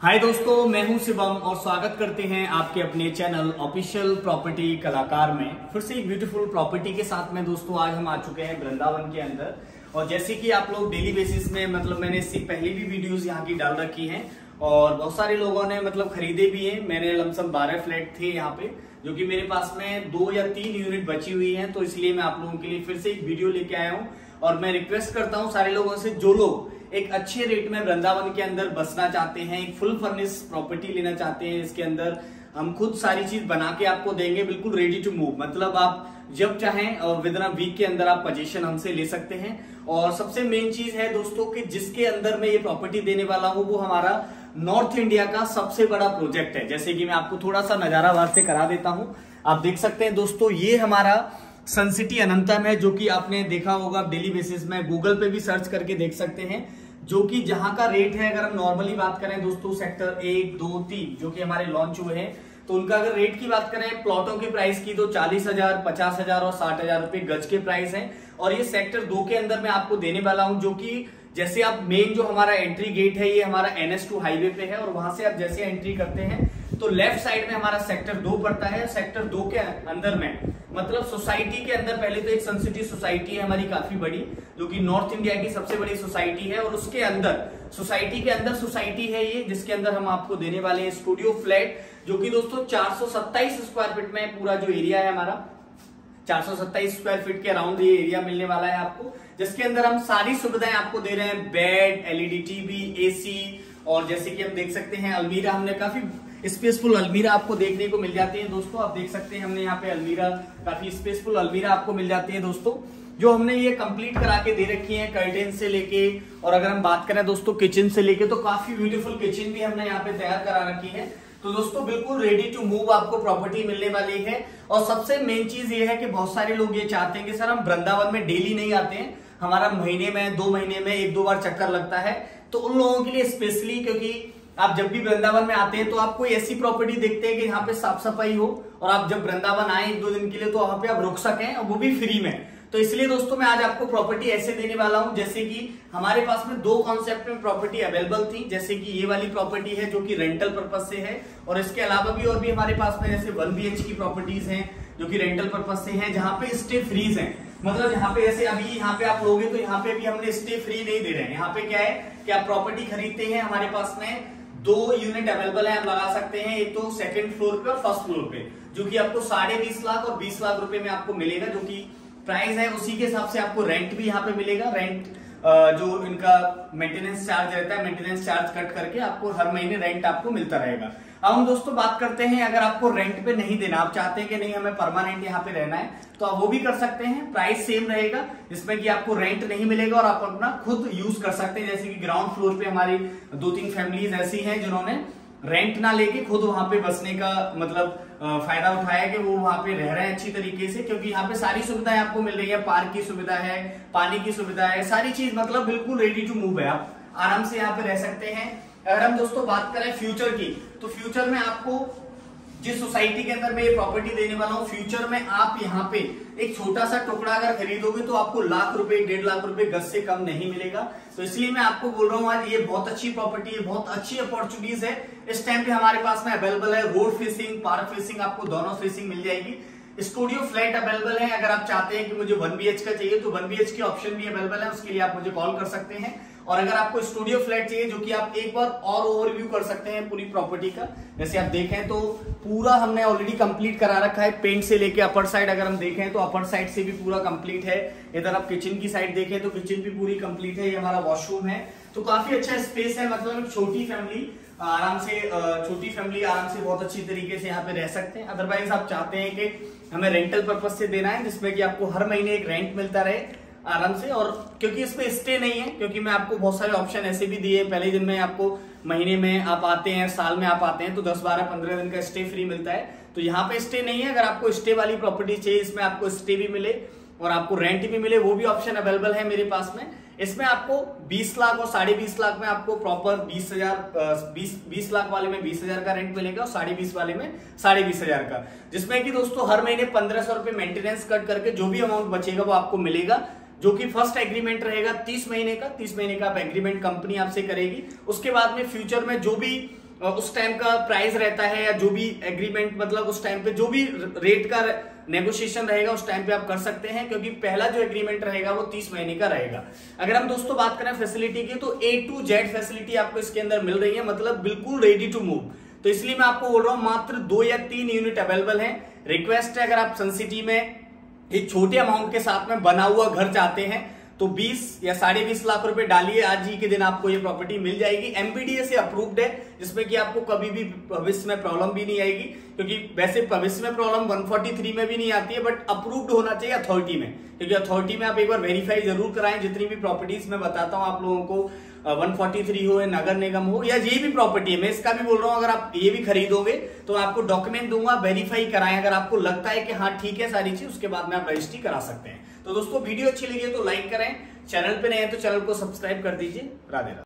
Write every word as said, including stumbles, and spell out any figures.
हाय दोस्तों, मैं हूं शिवम और स्वागत करते हैं आपके अपने चैनल ऑफिशियल प्रॉपर्टी कलाकार में फिर से एक ब्यूटीफुल प्रॉपर्टी के साथ में। दोस्तों आज हम आ चुके हैं वृंदावन के अंदर और जैसे कि आप लोग डेली बेसिस में मतलब मैंने इससे पहले भी वीडियोस यहाँ की डाल रखी हैं और बहुत सारे लोगों ने मतलब खरीदे भी हैं। मैंने लमसम बारह फ्लैट थे यहाँ पे जो कि मेरे पास में दो या तीन यूनिट बची हुई है, तो इसलिए मैं आप लोगों के लिए फिर से एक वीडियो लेके आया हूँ। और मैं रिक्वेस्ट करता हूँ सारे लोगों से, जो लोग एक अच्छे रेट में वृंदावन के अंदर बसना चाहते हैं, एक फुल फर्निश प्रॉपर्टी लेना चाहते हैं, इसके अंदर हम खुद सारी चीज बना के आपको देंगे, बिल्कुल रेडी टू मूव, मतलब आप जब चाहें और विद इन अ वीक के अंदर आप पोजीशन हमसे ले सकते हैं। और सबसे मेन चीज है दोस्तों कि जिसके अंदर मैं ये प्रॉपर्टी देने वाला हूँ वो हमारा नॉर्थ इंडिया का सबसे बड़ा प्रोजेक्ट है। जैसे कि मैं आपको थोड़ा सा नजारा बाहर से करा देता हूँ, आप देख सकते हैं दोस्तों, ये हमारा सन सिटी अनंतम है जो कि आपने देखा होगा डेली बेसिस में, गूगल पे भी सर्च करके देख सकते हैं। जो कि जहां का रेट है, अगर हम नॉर्मली बात करें दोस्तों, सेक्टर एक दो तीन जो कि हमारे लॉन्च हुए हैं, तो उनका अगर रेट की बात करें प्लॉटों के प्राइस की तो चालीस हजार पचास हजार और साठ हजार रुपए गज के प्राइस हैं। और ये सेक्टर दो के अंदर मैं आपको देने वाला हूं, जो कि जैसे आप मेन जो हमारा एंट्री गेट है ये हमारा एन एच टू हाईवे पे है और वहां से आप जैसे एंट्री करते हैं तो लेफ्ट साइड में हमारा सेक्टर दो पड़ता है। सेक्टर दो के अंदर में मतलब सोसाइटी के अंदर पहले तो एक सन सिटी सोसाइटी है हमारी काफी बड़ी, जो कि नॉर्थ इंडिया की सबसे बड़ी सोसाइटी है। और उसके अंदर सोसाइटी के अंदर सोसाइटी है ये, जिसके अंदर हम आपको देने वाले हैं स्टूडियो फ्लैट, जो कि दोस्तों चार सौ सत्ताईस स्क्वायर फीट में पूरा जो एरिया है हमारा चार सौ सत्ताईस स्क्वायर फीट के अराउंड ये एरिया मिलने वाला है आपको, जिसके अंदर हम सारी सुविधाएं आपको दे रहे हैं, बेड, एलईडी टीवी, एसी, और जैसे कि हम देख सकते हैं अलमीरा, हमने काफी स्पेसफुल अलमीरा आपको देखने को मिल जाती है दोस्तों। आप देख सकते हैं हमने यहाँ पे अलमीरा, काफी स्पेसफुल अलमीरा आपको मिल जाती है दोस्तों, जो हमने ये कंप्लीट करा के दे रखी है कर्टेन से लेके। और अगर हम बात करें दोस्तों किचन से लेके, तो काफी ब्यूटीफुल किचन भी हमने यहाँ पे तैयार करा रखी है। तो दोस्तों बिल्कुल रेडी टू मूव आपको प्रॉपर्टी मिलने वाली है। और सबसे मेन चीज ये है कि बहुत सारे लोग ये चाहते हैं कि सर हम वृंदावन में डेली नहीं आते हैं, हमारा महीने में दो महीने में एक दो बार चक्कर लगता है, तो उन लोगों के लिए स्पेशली, क्योंकि आप जब भी वृंदावन में आते हैं तो आप कोई ऐसी प्रॉपर्टी देखते हैं कि यहाँ पे साफ सफाई हो और आप जब वृंदावन आए एक दो दिन के लिए तो वहां पे आप रुक सकें, और वो भी फ्री में। तो इसलिए दोस्तों मैं आज आपको प्रॉपर्टी ऐसे देने वाला हूं, जैसे कि हमारे पास में दो कॉन्सेप्ट में प्रॉपर्टी अवेलेबल थी। जैसे कि ये वाली प्रॉपर्टी है जो कि रेंटल पर्पज से है, और इसके अलावा भी और भी हमारे पास में जैसे वन बी एच की प्रॉपर्टीज हैं जो कि रेंटल पर्पज से है, जहां पे स्टे फ्रीज है। मतलब यहाँ पे जैसे अभी यहाँ पे आप लोगे तो यहाँ पे भी हमने स्टे फ्री नहीं दे रहे हैं। यहाँ पे क्या है कि आप प्रॉपर्टी खरीदते हैं, हमारे पास में दो यूनिट अवेलेबल है, आप लगा सकते हैं, एक तो सेकंड फ्लोर पे और फर्स्ट फ्लोर पे, जो कि आपको साढ़े बीस लाख और बीस लाख रुपए में आपको मिलेगा, जो कि प्राइस है उसी के हिसाब से आपको रेंट भी यहाँ पे मिलेगा। रेंट जो इनका मेंटेनेंस चार्ज रहता है, मेंटेनेंस चार्ज कट करके आपको हर महीने रेंट आपको मिलता रहेगा। अब हम दोस्तों बात करते हैं, अगर आपको रेंट पे नहीं देना, आप चाहते हैं कि नहीं हमें परमानेंट यहाँ पे रहना है, तो आप वो भी कर सकते हैं। प्राइस सेम रहेगा, जिसमें कि आपको रेंट नहीं मिलेगा और आप अपना खुद यूज कर सकते हैं। जैसे कि ग्राउंड फ्लोर पे हमारी दो तीन फैमिलीज ऐसी हैं जिन्होंने रेंट ना लेके खुद वहां पे बसने का मतलब फायदा उठाया कि वो वहां पे रह रहे हैं अच्छी तरीके से, क्योंकि यहाँ पे सारी सुविधाएं आपको मिल रही है, पार्क की सुविधा है, पानी की सुविधा है, सारी चीज मतलब बिल्कुल रेडी टू मूव है, आप आराम से यहाँ पे रह सकते हैं। अगर हम दोस्तों बात करें फ्यूचर की, तो फ्यूचर में आपको जिस सोसाइटी के अंदर मैं ये प्रॉपर्टी देने वाला हूँ, फ्यूचर में आप यहाँ पे एक छोटा सा टुकड़ा अगर खरीदोगे तो आपको लाख रुपए डेढ़ लाख रुपए गज से कम नहीं मिलेगा। तो इसलिए मैं आपको बोल रहा हूँ आज ये बहुत अच्छी प्रॉपर्टी है, बहुत अच्छी अपॉर्चुनिटीज है इस टाइम पे हमारे पास में अवेलेबल है। रोड फेसिंग, पार्क फेसिंग, आपको दोनों फेसिंग मिल जाएगी। स्टूडियो फ्लैट अवेलेबल है, अगर आप चाहते हैं कि मुझे वन बी एच का चाहिए तो वन बी एच के ऑप्शन भी अवेलेबल है, उसके लिए आप मुझे कॉल कर सकते हैं। और अगर आपको स्टूडियो फ्लैट चाहिए, जो कि आप एक बार और ओवरव्यू कर सकते हैं पूरी प्रॉपर्टी का, जैसे आप देखें तो पूरा हमने ऑलरेडी कंप्लीट करा रखा है, पेंट से लेके अपर साइड अगर हम देखें तो अपर साइड से भी पूरा कंप्लीट है। इधर आप किचन की साइड देखें तो किचन भी पूरी कंप्लीट है, ये हमारा वॉशरूम है, तो काफी अच्छा स्पेस है। मतलब छोटी फैमिली आराम से छोटी फैमिली आराम से बहुत अच्छी तरीके से यहाँ पे रह सकते हैं। अदरवाइज आप चाहते हैं कि हमें रेंटल पर्पज से देना है, जिसमें कि आपको हर महीने एक रेंट मिलता रहे आराम से, और क्योंकि इसमें स्टे नहीं है, क्योंकि मैं आपको बहुत सारे ऑप्शन ऐसे भी दिए, पहले दिन में आपको महीने में आप आते हैं, साल में आप आते हैं तो दस बारह पंद्रह दिन का स्टे फ्री मिलता है। तो यहाँ पे स्टे नहीं है, अगर आपको स्टे वाली प्रॉपर्टी चाहिए, इसमें आपको स्टे भी मिले और आपको रेंट भी मिले, वो भी ऑप्शन अवेलेबल है मेरे पास में। इसमें आपको बीस लाख और साढ़े बीस लाख में आपको प्रॉपर बीस हजार बीस बीस लाख वाले में बीस हजार का रेंट मिलेगा और साढ़े बीस वाले में साढ़े बीस हजार का, जिसमें कि दोस्तों हर महीने पंद्रह सौ रुपए मेंटेनेंस कट करके जो भी अमाउंट बचेगा वो आपको मिलेगा। जो कि फर्स्ट एग्रीमेंट रहेगा तीस महीने का, तीस महीने का आप एग्रीमेंट कंपनी आपसे करेगी। उसके बाद में फ्यूचर में जो भी उस टाइम का प्राइस रहता है या जो भी एग्रीमेंट, मतलब उस टाइम पे जो भी रेट का नेगोशिएशन रहेगा उस टाइम पे आप कर सकते हैं, क्योंकि पहला जो एग्रीमेंट रहेगा वो तीस महीने का रहेगा। अगर हम दोस्तों बात करें फैसिलिटी की, तो ए टू जेड फैसिलिटी आपको इसके अंदर मिल रही है, मतलब बिल्कुल रेडी टू मूव। तो इसलिए मैं आपको बोल रहा हूं मात्र दो या तीन यूनिट अवेलेबल है। रिक्वेस्ट है, अगर आप सन सिटी में एक छोटे अमाउंट के साथ में बना हुआ घर चाहते हैं तो बीस या साढ़े बीस लाख रुपए डालिए, आज ही के दिन आपको ये प्रॉपर्टी मिल जाएगी। एमपीडीए से अप्रूव्ड है, जिसमें कि आपको कभी भी भविष्य में प्रॉब्लम भी नहीं आएगी, क्योंकि वैसे भविष्य में प्रॉब्लम एक सौ तैंतालीस में भी नहीं आती है, बट अप्रूव्ड होना चाहिए अथॉरिटी में, क्योंकि अथॉरिटी में आप एक बार वेरीफाई जरूर कराएं। जितनी भी प्रॉपर्टीज मैं बताता हूं आप लोगों को, एक सौ तैंतालीस हो या नगर निगम हो या ये भी प्रॉपर्टी है, मैं इसका भी बोल रहा हूं, अगर आप ये भी खरीदोगे तो आपको डॉक्यूमेंट दूंगा, वेरीफाई कराएं। अगर आपको लगता है कि हाँ ठीक है सारी चीज, उसके बाद में आप रजिस्ट्री करा सकते हैं। तो दोस्तों वीडियो अच्छी लगी है तो लाइक करें, चैनल पे नए हैं तो चैनल को सब्सक्राइब कर दीजिए। राधे राधे।